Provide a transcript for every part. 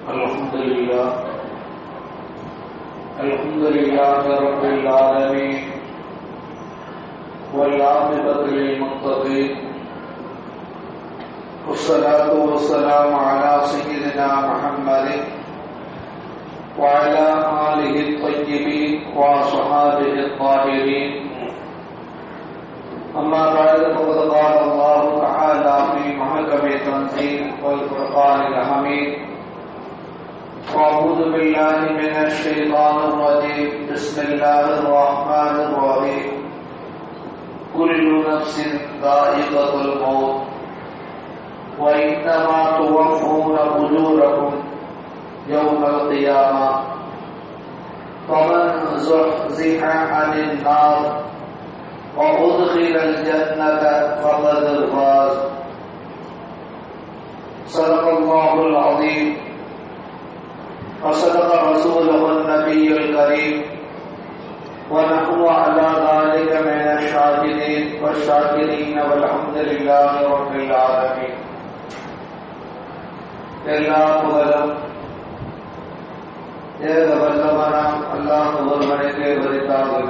الحمد لله رب العالمين والعاقبة للمتقين والصلاة والسلام على سيدنا محمد وعلى آله الطيبين وصحابه الطاهرين أما بعد فقد قال الله تعالى في محكم التنزيل والفرقان الحميد أعوذ بالله من الشيطان الرجيم بسم الله الرحمن الرحيم كل نفس ذائقة الموت وإنما توفون أجوركم يوم القيامة فمن زحزح عن النار وأدخل الجنة فقد فاز صدق الله العظيم وصدق رسوله النبي الكريم ونحن على ذلك من الشاهدين والشاكرين والحمد لله رب العالمين. எல்லா புகழும் ஏக வல்லவனாம் அல்லாஹ் ஒருவனுக்கே உரித்தாகுக.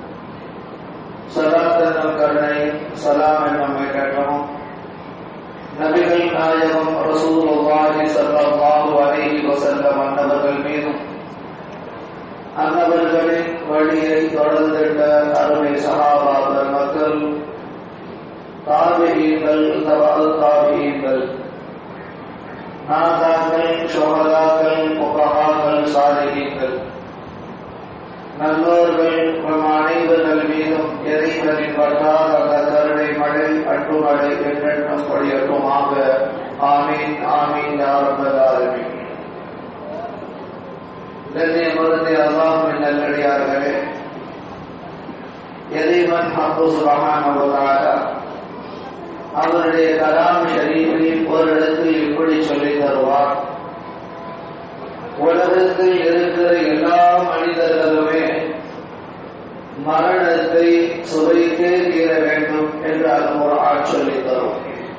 ஸலாத் என்னும் கருணை, ஸலாம் என்னும் ஏற்றமும் நபிகள் நாயகம் ரசூலுல்லாஹி ஸல்லல்லாஹு அலைஹி வஸல்லம் அன்னவர்கள் மீதும் அன்னவர்களின் வழியை தொடர்ந்திட்ட அருமை சஹாபாக்கள் மக்கள், தாபிஈன்கள், தபஅ தாபிஈன்கள், நாதாக்கள், ஷுஹதாக்கள், ஃபுகஹாக்கள், சாலிஹீன்கள், நல்லோர்கள் நம் அனைவர்கள் மீதும் இறைவனின் வட்டார அந்த கருணை மழை அன்பு மழை என்றென்றும் பொழியட்டுமாக. ஆமீன் ஆமீன் யா ரப்பல் ஆலமீன். கண்ணியமிகுந்த அல்லாஹ்வின் நல்லடியார்களே, இறைவன் அல்லாஹ் சுப்ஹானஹு வ தஆலா அவருடைய கலாம் ஷரீஃபில் ஒரு இடத்தில் இப்படி சொல்லித் தருவார்: உலகத்தில் இருக்கிற எல்லா மனிதர்களுமே மரணத்தை சுவைத்தே தீர வேண்டும் என்று அல்-குர்ஆன் சொல்லித் தரும்.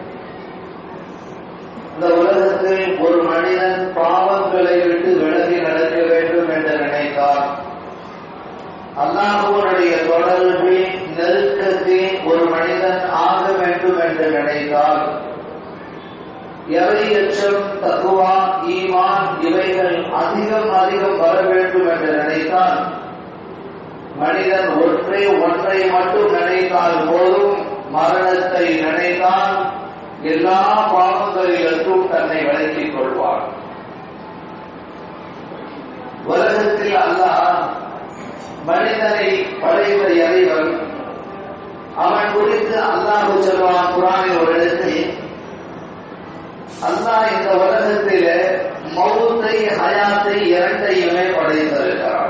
இந்த உலகத்தில் ஒரு மனிதன் பாவங்களை விட்டு விலகி நடக்க வேண்டும் என்று நினைத்தால், அல்லாஹ்வுடைய தொடர்பில் நெருக்கத்தில் ஒரு மனிதன் ஆக வேண்டும் என்று நினைத்தால், இறையச்சம், தக்வா, ஈமான் இவைகள் அதிகம் வர வேண்டும் என்று நினைத்தால், மனிதன் ஒன்றை மட்டும் நினைத்தால் போதும், மரணத்தை நினைத்தால் எல்லா பாவங்களிலும் தன்னை விலக்கிக் கொள்வார். உலகத்தில் அல்லாஹ் மனிதனை படைத்த இறைவன், அவன் குறித்து அல்லாஹ் சொல்வான் குர்ஆனில் ஒரு இடத்தில், அல்லாஹ் இந்த உலகத்தில மௌத்தை, ஹயாத்தை இரண்டையுமே படைத்திருக்கிறான்.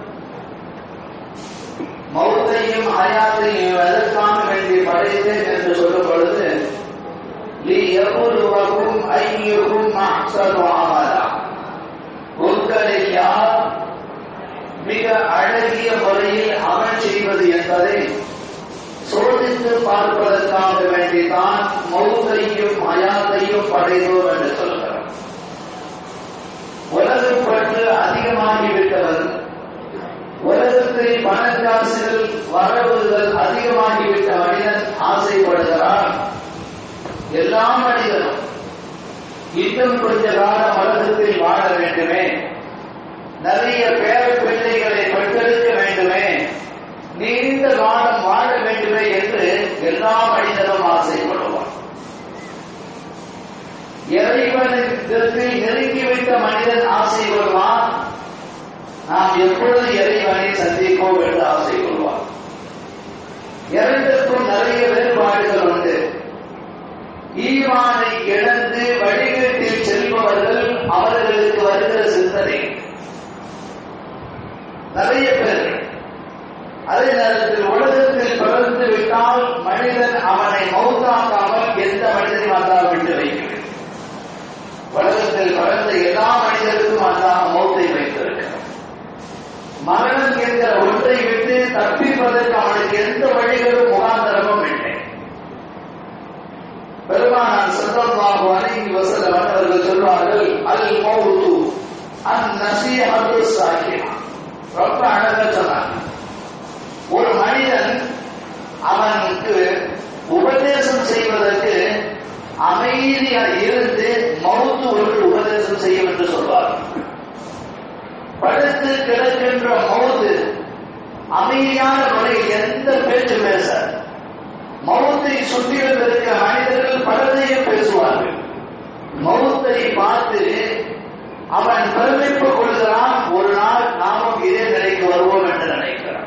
மௌத்தையும் ஹயாத்தையும் எதற்காக வேண்டி படைத்தேன் என்று சொல்லும் பொழுது, லியபுலுவகும் அய்யுகும் அஹ்ஸனு அமலா, உங்களில் யார் மிக அழகிய முறையில் அமல் செய்வது என்பதை சோதித்து பார்ப்பதற்காக வேண்டிதான் மௌத்தையும் ஹயாத்தையும் படைத்தோம் என்று சொல்கிறார். உலகம் பற்று அதிகமாகிவிட்டவர், உலகத்தில் பணக்காசுகள் வரவுகள் அதிகமாகிவிட்ட மனிதன் ஆசைப்படுகிறான். எல்லா மனிதனும் இன்னும் கொஞ்ச காலம் உலகத்தில் வாழ வேண்டுமே, நிறைய பேர பிள்ளைகளை பெற்றெடுக்க வேண்டுமே, நீண்ட காலம் வாழ வேண்டுமே என்று எல்லா மனிதனும் ஆசைப்படுவான். இறைவனுக்கு நெருங்கிவிட்ட மனிதன் ஆசைப்படுவான், நாம் எப்பொழுது இறைவனை சந்திப்போம் என்று ஆசைப்படுவான். இரண்டுக்கும் நிறைய வேறுபாடுகள் உண்டு. ஈமானை இழந்து வழிகேட்டில் செல்பவர்கள், அவர்களுக்கு வருகிற சிந்தனை நிறைய பேர். அதே நேரத்தில் உலகத்தில் பிறந்து விட்டால் மனிதன் அவனை மௌத்தாக்காமல் எந்த மனிதனையும் அல்லாஹ் விட்டு வைக்கிறது. உலகத்தில் பிறந்த எல்லா மனிதருக்கும் அல்லாஹ் மௌத்தை வைத்திருக்கிறார். மரணம் என்கிற ஒன்றை விட்டு தப்பிப்பதற்கு அவனுக்கு எந்த வழிகளும் முகாந்தரமும் இல்லை. பெருமானார் ஸல்லல்லாஹு அலைஹி வஸல்லம் அவர்கள் சொல்வார்கள், அல் மௌத்து அந்நஸீஹத்து ஸாகிஹா. ரொம்ப அழகா சொன்னாங்க. ஒரு மனிதன் அவனுக்கு உபதேசம் செய்வதற்கு அமைதியாக இருந்து மௌத்து ஒன்று உபதேசம் செய்யும் என்று சொல்வார். படுத்து கிடக்கின்ற மௌத்து அமைதியான முறையில் எந்த பேச்சு பேச, மௌத்தை சுற்றிலும் இருக்கிற மனிதர்கள் பலரையும் பேசுவார்கள். மௌத்தை பார்த்து அவன் பெருமைப்பு கொள்கிறான், ஒரு நாள் நாமும் இதே நிலைக்கு வருவோம் என்று நினைக்கிறான்.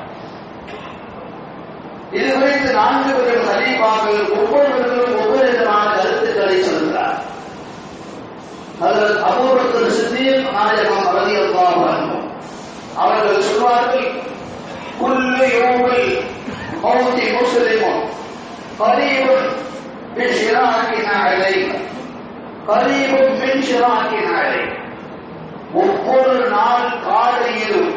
இது குறித்து 4 பேரும் கலீஃபாக்கள் ஒவ்வொருவர்களும் ஒவ்வொரு விதமான கருத்துக்களை சொல்கிறார். அதில் அபூபக்கர் சித்தீக் நாயகம் ரலியல்லாஹு அன்ஹு அவர்கள் சொல்வார்கள், குல்லு யௌமில் மௌத்தி முஸ்லிமுன் கரீபுன் மின் ஷிராக்கினா அலைஹி கரீபுன் மின் ஷிராக்கினா அலைஹி. ஒவ்வொரு நாள் காலையிலும்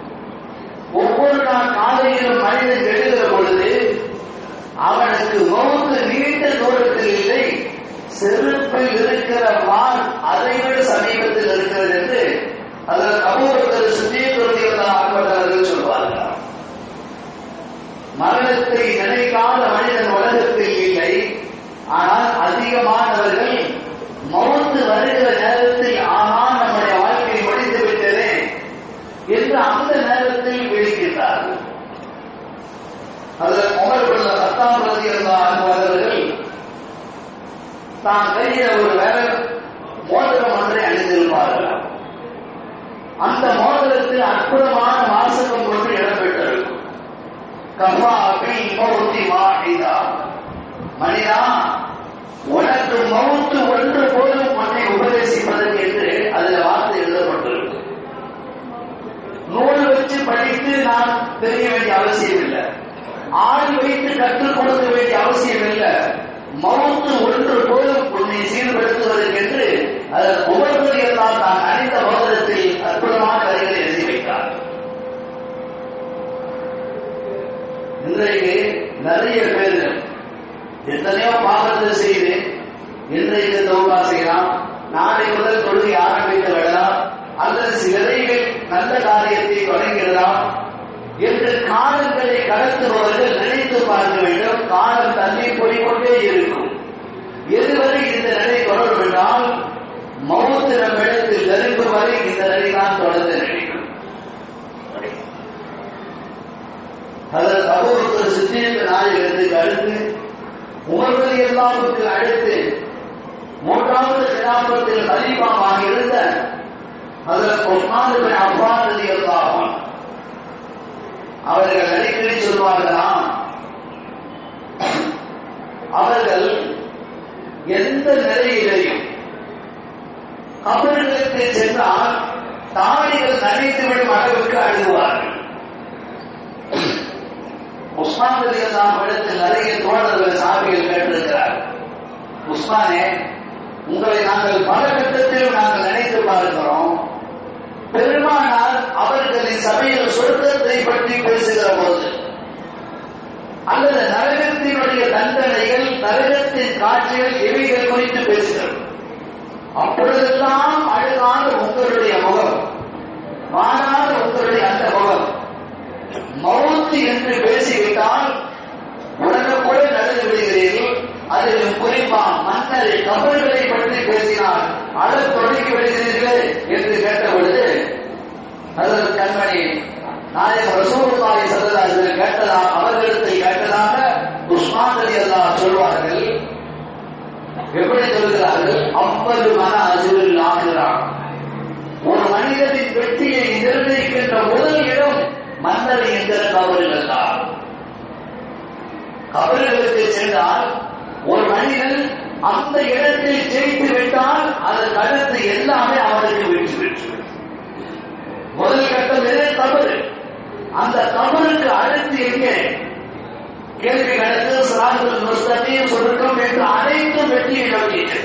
மனிதன் எழுகிற பொழுது அவனுக்கு மௌத்து நீண்ட தூரத்தில் இல்லை, செருப்பில் இருக்கிற வால் அதைவிட சமீபத்தில் இருக்கிறது என்று அதில் அபூபக்கர் சித்தீக் ரலியல்லாஹு அன்ஹு சொல்வார்கள். மரணத்தை நினைக்காத மனிதன் உலகத்தில் இல்லை. ஆனால் அதிகமானவர்கள் மௌத்து வருகிற நேரத்தில் ஆனால் நம்முடைய வாழ்க்கை முடிந்து விட்டதே என்று அந்த நேரத்தில் விழிக்கின்றார்கள். அதில் உமர் இப்னு கத்தாப் ரலியல்லாஹு அன்ஹு அவர்கள் தான் கையில் ஒரு மோதிரம் ஒன்றை அணிந்திருப்பார்கள். அந்த மோதிரத்தில் அற்புதமான வாசகம் ஒன்று இடம்பெற்றிருக்கும். கஃபா பில் மௌத்தி வாஹிதா. மனிதா, உனக்கு மௌத்து ஒன்று போதும் உன்னை உபதேசிப்பதற்கு என்று அதில் வார்த்தை எழுதப்பட்டிருக்கு. நூல் வச்சு படித்து நான் தெரிய வேண்டிய அவசியம் இல்லை, ஆள் வைத்து கற்றுக் கொடுக்க வேண்டிய அவசியம் இல்லை. மௌத்து ஒன்று போதும் உன்னை சீர்படுத்துவதற்கு என்று அதன் உபர்களை எல்லாம் நான் அணிந்த மோதிரத்தில் அற்புதமான வரிகளை எழுதி வைத்தார். இன்றைக்கு நிறைய பேர் எத்தனையோ பாவத்தை செய்து இன்றைக்கு தௌபா செய்யலாம், நாளை முதல் தொழுகை ஆரம்பித்து விடலாம், அல்லது சிலரைகள் நல்ல காரியத்தை தொடங்கிடலாம் என்று காலங்களை கடத்துபவர்கள் நினைத்து பார்க்க வேண்டும். காலம் தள்ளி போய்கொண்டே இருக்கும். எதுவரை இந்த நிலை தொடரும் என்றால் மௌத்து நம்மிடத்தில் நெருங்கும் வரை இந்த நிலை தான் தொடர்ந்து நினைக்கும். அதில் அபூபக்கர் சித்தீக் நாயகத்துக்கு அடுத்து உமர் ரலியல்லாஹுவுக்கு அடுத்து 3வது கிலாபத்தில் கலீஃபாவாக இருந்த ஹஜ்ரத் உஸ்மான் இப்னு அஃபான் ரலியல்லாஹு அன்ஹு அவர்கள் அடிக்கடி சொல்வார்களாம், அவர்கள் எந்த நிலையிலையும் கபர்களுக்கு சென்றால் தாடிகள் நனைத்துவிடும் அளவுக்கு அழுவார்கள். உஸ்மான் ரலியல்லாஹு இடத்தில் நிறைய தோழர்கள் சாபிகள் கேட்டிருக்கிறார், உஸ்மானே, உங்களை நாங்கள் பல கட்டத்திலும் நாங்கள் நினைத்து பார்க்கிறோம். பெருமானார் அவர்களின் சபையில் சொர்க்கத்தை பற்றி பேசுகிற போது அல்லது நரகத்தினுடைய தண்டனைகள், நரகத்தின் காட்சிகள் இவைகள் குறித்து பேசுகிறோம். அப்பொழுதெல்லாம் அழகான உங்களுடைய முகம், வானாத உங்களுடைய அந்த முகம், மௌத்து என்று பேசிவிட்டால் உடனுக்குள்ள நடந்து விடுகிறீர்கள். அதிலும் குறிப்பா மன்னரை கபர்களை பற்றி பேசினால் அழத் தொடங்கி விடுகிறீர்களே என்று கேட்ட பொழுது அதில் கண்மணி நாயகம் ரசூலுல்லாஹி ஸல்லல்லாஹு அலைஹி வஸல்லம் கேட்டதாக அவர்களிடத்தில் கேட்டதாக உஸ்மான் ரலியல்லாஹு சொல்வார்கள். எப்படி சொல்கிறார்கள்? அவ்வளவு மன அஜுல் ஆகிறா. ஒரு மனிதனின் வெற்றியை நிர்ணயிக்கின்ற முதல் இடம் மன்னர் என்கிற கபர்கள் தான். கபர்களுக்கு சென்றால் ஒரு மனிதன் அந்த இடத்தில் ஜெயித்து விட்டால் அதற்கு அடுத்து எல்லாமே அவனுக்கு வெற்றி பெற்று. முதல் கட்டம் எது? தவறு. அந்த தவறுக்கு அடுத்து எங்கே கேள்வி கணக்கு, சிராத்துல் முஸ்தகீம், சொர்க்கம் என்று அனைத்தும் வெற்றியை நோக்கியது.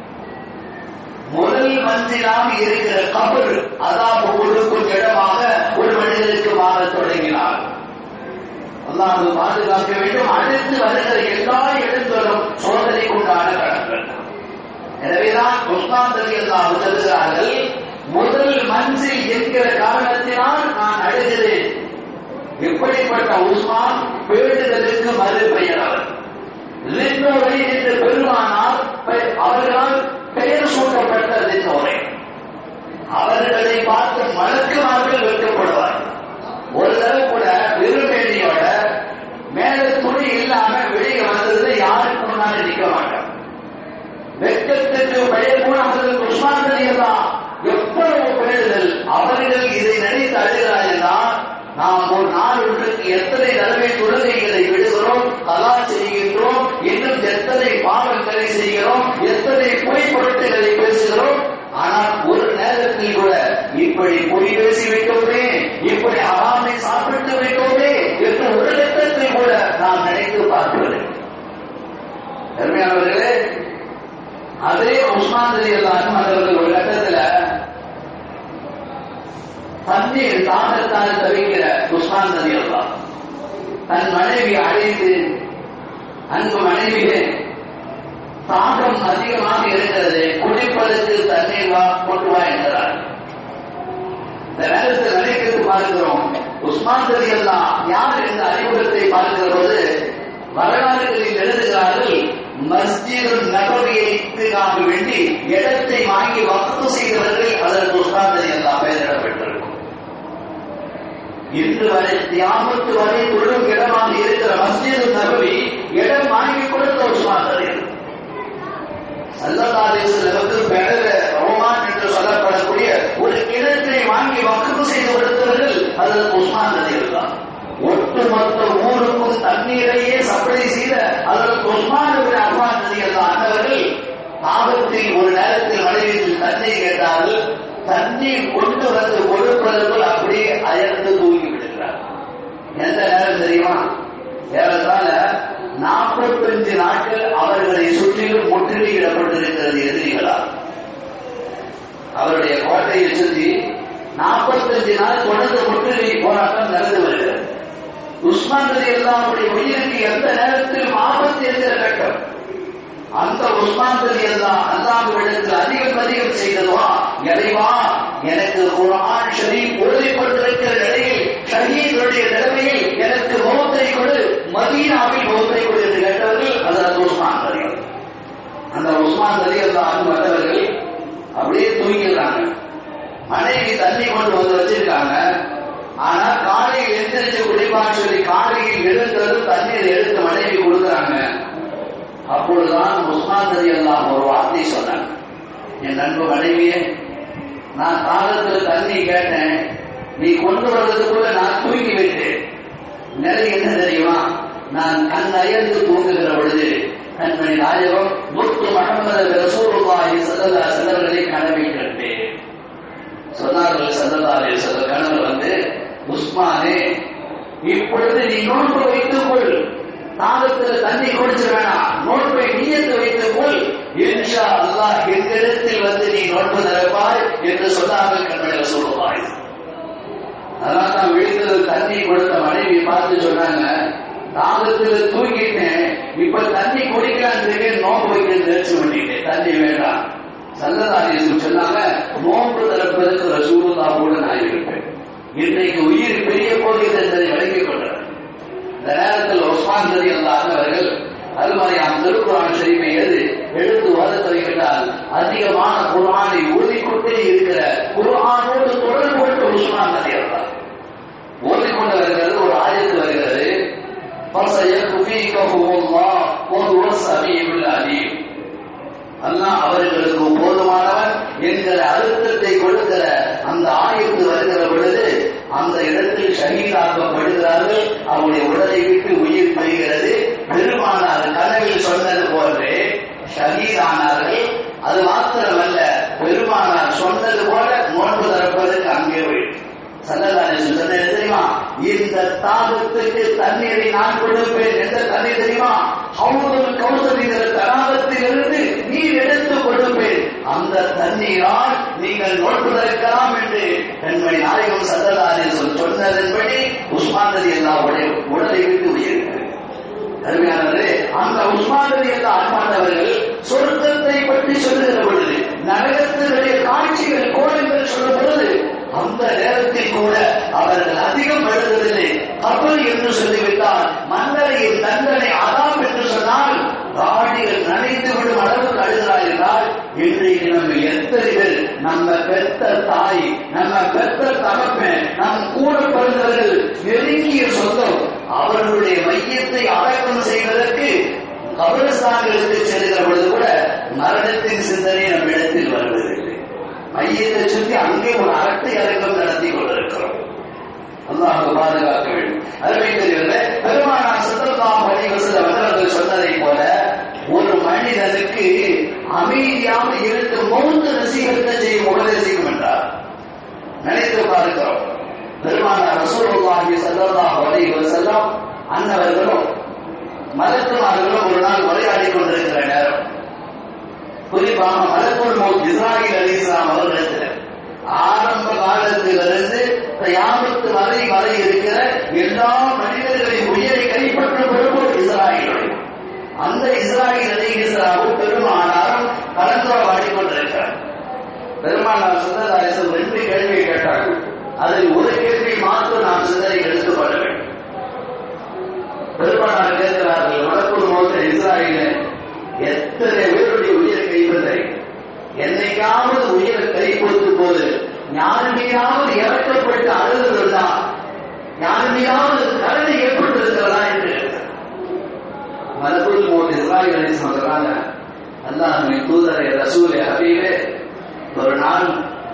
முதல் மந்திராக இருக்கிற கபர் அதான் கொடுக்கும் இடமாக ஒரு மனிதனுக்கு மாற தொடங்கினார். அல்லாஹ் பாதுகாக்க வேண்டும். அடுத்து வருகிற எல்லா இடங்களும் சோதனை கொண்டாட கடன்கள். எனவேதான் உஸ்மான் ரலியல்லாஹு சொல்கிறார்கள், முதல் மன்சில் என்கிற காரணத்தினால் நான் அழுகிறேன். இப்படிப்பட்ட உஸ்மான் பேடுதலுக்கு மறு பெயர் அவர். லின்னோரை என்று பெருமானார் அவர்களால் பெயர் சூட்டப்பட்ட லின்னோரை. அவர்களை பார்த்து மலக்குமார்கள் வெட்கப்படுவார். ஒரு தடவை கூட வெறுமேனியோட மேல துணி இல்லாம வெளியே வந்தது யாருக்கு முன்னாடி நிற்க மாட்டார். வெட்கத்துக்கு பெயர் கூட அவர்கள் உஸ்மான் ரலியல்லாஹு எவ்வளவு பேடுதல். அவர்கள் இதை நினைத்து அழுகிறார்கள். நாம் ஒரு நாள் ஒன்றுக்கு எத்தனை தடவை தொழுகைகளை விடுகிறோம், கலா செய்கின்றோம், இன்னும் எத்தனை பாவங்களை செய்கிறோம், எத்தனை பொய் பொருட்களை பேசுகிறோம். ஆனால் ஒரு நேரத்தில் கூட இப்படி பொய் பேசி விட்டோமே, இப்படி ஹராமை சாப்பிட்டு விட்டோமே என்று ஒரு கட்டத்தில் கூட நாம் நினைத்து பார்ப்பது. அருமையானவர்களே, அதே உஸ்மான் ரலியல்லாஹு அவர்கள் ஒரு கட்டத்தில் தண்ணீர் தாகத்தால் தவிக்கிற உஸ்மான் ரலியல்லாஹு தன் மனைவி அழைத்து, அன்பு மனைவியே, தாகம் அதிகமாக இருக்கிறது, குடிப்பதற்கு தண்ணீர் கொண்டு வா என்கிறார். இந்த நேரத்தில் நினைத்து பார்க்கிறோம், உஸ்மான் ரலியல்லாஹு யார் என்ற அறிமுகத்தை பார்க்கிற போது வரலாறுகளில் எழுதுகிறார்கள், மஸ்ஜிது நபவியைக்காக வேண்டி இடத்தை வாங்கி வக்ஃப் செய்தவர்கள் அதற்கு உஸ்மான் ரலியல்லாஹு பெயரிடப்பட்டிருக்கும். இன்று வரை தியாமத்து வரை தொழும் இடமாக இருக்கிற மஸ்ஜிது நபவி இடம் வாங்கி கொடுத்த உஸ்மான் ரலியல்லாஹு. ஸல்லல்லாஹு அலைஹி வஸல்லம் பெயர ரோமான் என்று சொல்லப்படக்கூடிய ஒரு இடத்தை வாங்கி வக்ஃப் செய்து கொடுத்தவர்கள் அதற்கு உஸ்மான் ரலியல்லாஹு. ஒட்டுமொத்த ஊருக்கும் தண்ணீரையே சப்ளை செய்த அதற்கு உஸ்மான் இப்னு அஃபான் ரலியல்லாஹு அவர்கள் ஆபத்தில் ஒரு நேரத்தில் மனைவியில் தண்ணீர் கேட்டார்கள். தண்ணீர் கொண்டு வந்து கொடுப்பதற்குள் அப்படியே அயர்ந்து தூங்கி விடுகிறார். எந்த நேரம் தெரியுமா? ஏறத்தாழ 45 நாட்கள் அவர்களை சுற்றிலும் முற்றுகையிடப்பட்டிருக்கிறது எதிரிகளால். அவருடைய கோட்டையை சுற்றி 45 நாள் தொடர்ந்து முற்றுகை போராட்டம் நடந்து வருகிறது. உஸ்மான் ரலியல்லாஹு உயிருக்கு எந்த நேரத்தில் ஆபத்து என்கிற கட்டம். அந்த உஸ்மான் ரலியல்லாஹு அல்லாஹ்விடத்தில் அதிகம் செய்ததுவா, இறைவா எனக்கு குர்ஆன் ஷரீஃப் ஓதிக் கொண்டிருக்கிற நிலையில் ஷஹீதுடைய நிலைமையில் எனக்கு மௌத்தை கொடு, மதீனாவில் மௌத்தை கொடு என்று கேட்டவர்கள் அதற்கு உஸ்மான் ரலியல்லாஹு. அந்த உஸ்மான் ரலியல்லாஹு மற்றவர்கள் அப்படியே தூங்கிடுறாங்க. மனைவி தண்ணி கொண்டு வந்து வச்சிருக்காங்க. ஆனா காலையில் எந்திரிச்சு குடிப்பான்னு சொல்லி காலையில் எழுந்ததும் தண்ணீர் எடுத்து மனைவி கொடுக்குறாங்க. அப்பொழுதுதான் உஸ்மான் ரலியல்லாஹு ஒரு வார்த்தை சொன்னாங்க, என் அன்பு மனைவியே, நான் காலத்தில் தண்ணி கேட்டேன், நீ கொண்டு வர்றதுக்குள்ள நான் தூங்கி விட்டேன். நிலை என்ன தெரியுமா? நான் கண் அயர்ந்து தூங்குகிற பொழுது கண்மணி நாயகம் முத்து முஹம்மது ரசூலுல்லாஹி ஸல்லல்லாஹு அலைஹி வஸல்லம் கனவை கண்டேன் சொன்னார்கள். ஸல்லல்லாஹு அலைஹி வஸல்லம் கனவு வந்து, உஸ்மானே, இப்பொழுது நீ நோன்பு வைத்துக் கொள், தாகத்தில் தண்ணி குடிச்ச வேணாம், நோன்பை நியத்து வைத்துக் கொள், இன்ஷா அல்லாஹ் எங்களிடத்தில் வந்து நீ நோன்பு திறப்பாய் என்று சொன்னார்கள் கண்மணி ரசூலுல்லாஹி. அதனால தான் விழுந்தது தண்ணி கொடுத்த மனைவி பார்த்து சொன்னாங்க, தாகத்தில் தூங்கிட்டேன், இப்ப தண்ணி குடிக்கலான்னு நோன்பு வைக்க நினைச்சு பண்ணிட்டேன், தண்ணி வேண்டாம். ஸல்லல்லாஹு அலைஹி வஸல்லம் சொன்னாங்க, நோன்பு திறப்பதற்கு ரசூலுல்லாஹோடு நான் இருப்பேன். இன்றைக்கு உயிர் பெரிய போகிறது என்பதை விளங்கிக் கொண்டார். இந்த நேரத்தில் உஸ்மான் ரலியல்லாஹு அவர்கள் அல்மரியாம் திருக்குர்ஆன் ஷரீஃபை எடுத்து ஓத துவங்கிவிட்டால் அதிகமான குர்ஆனை ஓதிக்கொண்டே இருக்கிற குர்ஆனோடு தொடர்புடைய உஸ்மான் ரலியல்லாஹு ஓதிக்கொண்டு வருகிறது. ஒரு ஆயத்து வருகிறது, ஃபஸயக்ஃபீகஹுல்லாஹ் வஹுவஸ் ஸமீஉல் அலீம். அல்லாஹ் அவர்களுக்கு போதுமானவன் என்கிற அர்த்தத்தை கொடுக்கிற அந்த ஆயத்து வருகிற பொழுது அந்த இடத்தில் ஷஹீதாக்கப்படுகிறார்கள். அவருடைய உடலை விட்டு உயிர் பெறுகிறது. பெருமானார் கனவில் சொன்னது போன்றே ஷஹீதானார்கள். அது மாத்திரமல்ல, பெருமானார் சொன்னது போல நோன்பு திறப்பதற்கு அங்கே போயிட்டு ஸல்லல்லாஹு அலைஹி வஸல்லம் தெரியுமா, இந்த தாகத்துக்கு தண்ணீரை நான் கொடுப்பேன். எந்த தண்ணீர் தெரியுமா? ஹவுதுல் கௌசர் என்கிற தடாகத்திலிருந்து நீர் எடுத்து கொடுப்பேன். அந்த தண்ணீரால் நீங்கள் நோன்பு திறக்கலாம் என்று கண்மணி நாயகம் ஸல்லல்லாஹு அலைஹி வஸல்லம் சொன்னதன்படி உஸ்மான் ரலியல்லாஹு உடலை விட்டு உயிர்க்கிறார். அருமையானவர்களே, அந்த உஸ்மான் ரலியல்லாஹு அவர்கள் சொர்க்கத்தை பற்றி சொல்லுகிற பொழுது நரகத்தினுடைய காட்சிகள் கோலங்கள் சொல்ல இன்றைக்கு நம்ம எத்தனை பேர் நம்ம பெத்த தாய், நம்ம பெத்த தகப்பன், நம் கூட பிறந்தவர்கள், நெருங்கிய சொந்தம், அவர்களுடைய மையத்தை அடக்கம் செய்வதற்கு கபிரஸ்தான்களுக்கு செல்கிற பொழுது கூட மரணத்தின் சிந்தனை நம்ம இடத்தில் வருவதில்லை. மையத்தை சுற்றி அங்கே ஒரு அரட்டை அடக்கம் நடத்தி கொண்டிருக்கிறோம். அல்லாஹ் பாதுகாக்க வேண்டும். அருமை தெரியவில்லை. பெருமானார் ஸல்லல்லாஹு அலைஹி வஸல்லம் அவர்கள் சொன்னதை போல ஒரு மனிதனுக்கு அமைதியாக இருந்து மௌத்து நசீகத்தை செய்யும் உபதேசிக்கும் என்றார். நினைத்து பார்க்கிறோம். பெருமானார் ரசூலுல்லாஹி ஸல்லல்லாஹு அலைஹி வஸல்லம் அன்னவர்களும் மலக்குமார்களும் ஒரு நாள் உரையாடி கொண்டிருக்கிற நேரம், குறிப்பாக மலக்குல் மௌத் இஸ்ராயீல் அலைஹிஸ்ஸலாம் அவர்களிடத்தில் ஆரம்ப காலத்திலிருந்து கியாமத் வரை இருக்கிற எல்லா மனிதர்களின் உயிரை கைப்பற்றும் பொறுப்பு இஸ்ராயீலுடைய. அந்த இஸ்ராயீல் அலைஹிஸ்ஸலாம் பெருமானாரும் கலந்துரையாடி கொண்டிருக்கிறார். பெருமானார் ஸல்லல்லாஹு அலைஹி வஸல்லம் 2 கேள்வியை கேட்டார்கள். அதில் ஒரு கேள்வி மாத்திரம் நாம் சிந்தனை எடுத்துக்கொள்ள வேண்டும். பெருமானார் கேட்கிறார்கள், மலக்குல் மௌத் இஸ்ராயீல் எத்தனை பேருடைய உயிரை கைப்பற்ற, என்னைக்காவது உயிரை கைப்பற்றும் போது யாருமையாவது இறக்கப்பட்டு அழுகிறதா, யாருமையாவது கருணை ஏற்பட்டிருக்கிறதா என்று மலக்குல் மௌத் இஸ்ராயீல் அலைஹிஸ்ஸலாம் சொல்றாங்க, அல்லாஹ்வின் தூதரே ரசூலே ஹபீபே, ஒரு நாள்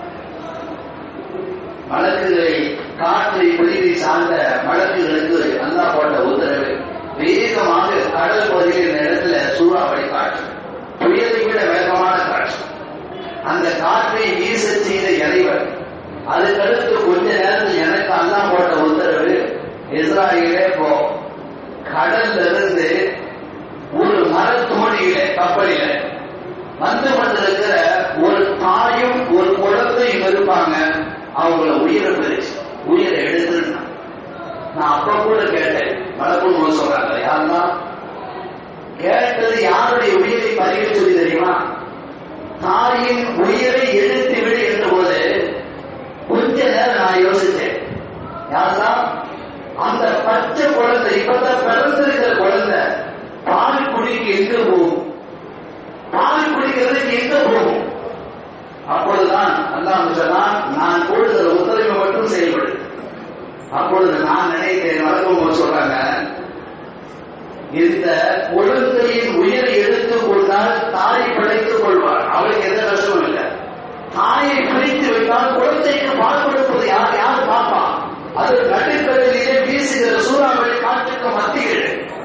மலக்குகளை காற்றை பொழிவை சார்ந்த மலக்குகளுக்கு அல்லாஹ் போட்ட உத்தரவு, வேகமாக கடல் பகுதியில் இந்த இடத்துல சூறாவளி காற்று, புயலை விட வேகமான காற்று. அந்த காற்றை வீச செய்த இறைவன் அதுக்கடுத்து கொஞ்ச நேரத்தில் எனக்கு அல்லாஹ் போட்ட உத்தரவு, இஸ்ராயீலே போ, கடல்ல இருந்து ஒரு மரத்தோணியில கப்பலில வந்து கொண்டிருக்கிற ஒரு தாயும் ஒரு குழந்தையும் இருப்பாங்க, அவங்கள உயிரை எடுத்துருந்தான். நான் அப்ப கூட கேட்டேன், மலக்குள் சொல்றாங்க, யாருன்னா கேட்டது யாருடைய உயிரை பறிக்க சொல்லி தெரியுமா? தாயின் உயிரை எடுத்து விடு என்ற போது கொஞ்ச நேரம் நான் யோசித்தேன், யாருதான் அந்த பச்சை குழந்தை, இப்பதான் பிறந்திருக்கிற குழந்தை பால் குடிக்க எங்க போகும்? பால் குடிக்கிறதுக்கு எங்க போகும்? அப்பொழுதுதான் அல்லாஹ் சொன்னான், நான் கொடுக்கிற உத்தரவை மட்டும் செயல்படு. அப்பொழுது நான் நினைத்தேன், மலக்குள் சொல்றாங்க, இந்த குழந்தையின் உயிரை எடுத்துக் கொண்டால் தாயை பிழைத்துக் கொள்வார், அவளுக்கு எந்த கஷ்டமும் இல்லை. தாயை பிடித்து விட்டால் குழந்தைக்கு பால் கொடுப்பது யார் பார்ப்பா? அது நடுக்கடலிலே வீசுகிற சூறாவளி காற்றுக்கு மத்தியில்.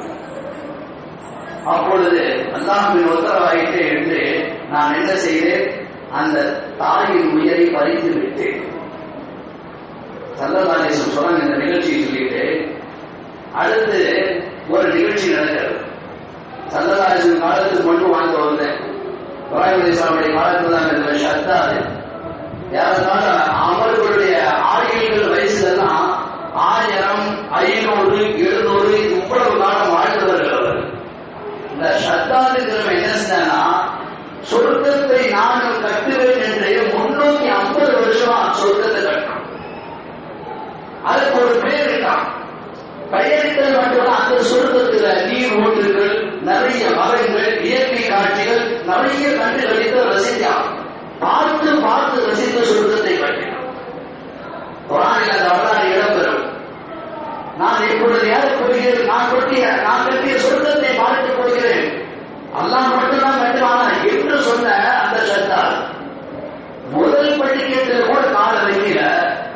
அப்பொழுது அல்லாஹ்வின் உத்தரவாயிட்டு என்று நான் என்ன செய்தேன், அந்த தாயின் உயிரை பறித்து விட்டேன். ஸல்லல்லாஹு அலைஹி வஸல்லம் சொன்னாங்க, இந்த நிகழ்ச்சியை சொல்லிட்டு அடுத்து ஒரு நிகழ்ச்சி நடக்கிறது. ஸல்லல்லாஹு அலைஹி வஸல்லம் காலத்துக்கு மட்டும் வாழ்ந்து வந்தேன். இப்ராஹிம் அலைஹிஸ்ஸலாமுடைய காலத்துல தான் இந்த ஷத்தாது யாரால அவர்களுடைய ஆயுள்கள் வயசுலாம் 1000, 500, 700 இவ்வளவு காலம் வாழ்ந்தவர்கள் அவர். இந்த ஷத்தாதுங்கிறவன் என்ன செஞ்சானா, சொர்க்கத்தை நான் கட்டுவேன் என்று 350 வருஷமா சொர்க்கத்தை கட்டான். அதுக்கு ஒரு பேர் இருக்கான். பெயர்கள் மட்டும் அந்த சொர்க்கத்துல நீர் ஊற்றுகள், நிறைய மரங்கள், இயற்கை காட்சிகள், நிறைய கண்டு கழித்து ரசித்தான். பார்த்து பார்த்து ரசித்த சொர்க்கத்தை கட்டினான். குர்ஆனில் அந்த வரலாறு இடம்பெறும். நான் இப்பொழுது யாருக்கு கொடுக்கிறேன்? நான் கட்டிய சொர்க்கத்தை பார்த்துக் கொடுக்கிறேன், அல்லாஹ் மட்டும்தான் கட்டுவானா என்று சொன்ன அந்த சத்தால் முதல் படிக்கத்தில் கூட கால வைக்கல,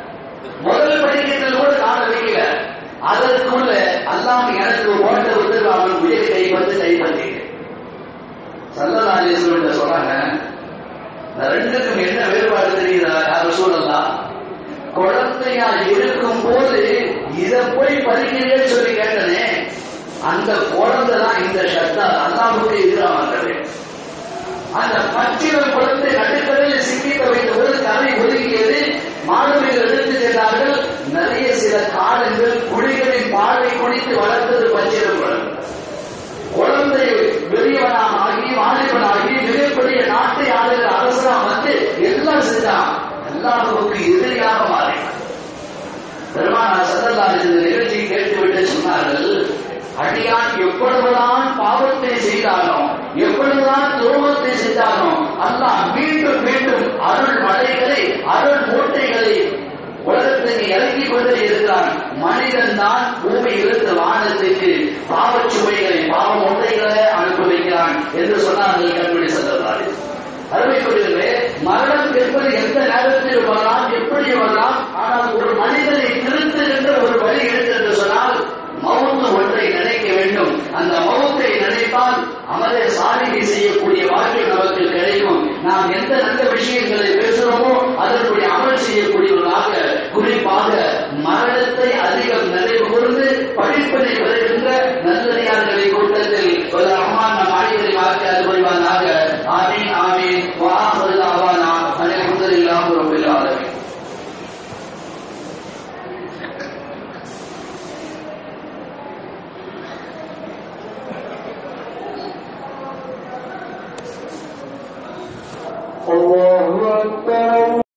அதற்குள்ள அல்லாஹ் எனக்கு ஓட்ட விட்டு அவன் உயிரை கைப்பற்றி ஸல்லல்லாஹு அலைஹி வஸல்லம் சொல்றாங்க, ரெண்டுக்கும் என்ன வேறுபாடு தெரியுதா? யார் சொல்லலாம், குழந்தையா இருக்கும் போது இதை போய் பறிக்கிறேன்னு சொல்லி கேட்டனே, அந்த குழந்தை தான் இந்த சத்தா அல்லாஹ்வுக்கு எதிரானது. அந்த பச்சிலம் குழந்தை நடுக்கடலில் சிக்கிக்க வைத்த போது கரை ஒதுக்கியது, மாணவர்கள் எடுத்து சென்றார்கள். நிறைய சில காலங்கள் குடிகளின் பாலை குடித்து வளர்த்தது பச்சிலம் குழந்தை. குழந்தை பெரியவனாக ஆகி வாலிபனாகி மிகப்பெரிய நாட்டை ஆளுகிற அரசனா வந்து எல்லாம் செஞ்சான், அல்லாஹ்வுக்கு எதிரியாக மாறினான். பெருமானார் ஸல்லல்லாஹு அலைஹி வஸல்லம் நிகழ்ச்சியை கேட்டுவிட்டு சொன்னார்கள், அடியான் எவ்வளவுதான் பாவத்தை செய்தாலும், எவ்வளவுதான் துரோகத்தை செய்தாலும் அல்லாஹ் மீண்டும் மீண்டும் அருள் மலைகளை அருள் மூட்டைகளை உலகத்துக்கு இறக்கிக் கொண்டே இருக்கிறான். மனிதன் தான் பூமியிலிருந்து வானத்துக்கு பாவச் சுமைகளை பாவ மூட்டைகளை அனுப்பி வைக்கிறான் என்று சொன்னார்கள் கண்மணி செல்கிறார். அருமைக்குரியவர்களே, மரணம் என்பது எந்த நேரத்தில் வரலாம், எப்படி வரலாம். ஆனால் ஒரு மனிதனை திருத்துகின்ற ஒரு வழி இருக்கு என்று சொன்னால் மவுத்து ஒன்றை நினைக்க வேண்டும். அந்த மவுத்தை நினைத்தால் அமலே சாதிகை செய்யக்கூடிய வாக்கியம் நமக்கு கிடைக்கும். நாம் எந்த நல்ல விஷயங்களை பேசுகிறோமோ அதற்குரிய அமல் செய்யக்கூடியவர்களாக, குறிப்பாக மரணத்தை அதிகம் நினைவு கூர்ந்து படிப்பினை பெறுகின்ற நல்லடியார்களை கூட்டத்தில் ஒரு அம்மான மாளிகளை வாக்கி அது புரிவானாக. ஆமீன் ஆமீன். வாஹரு தாவானா அல்ஹம்துலில்லாஹி ரப்பில் ஆலமீன். الله أكبر.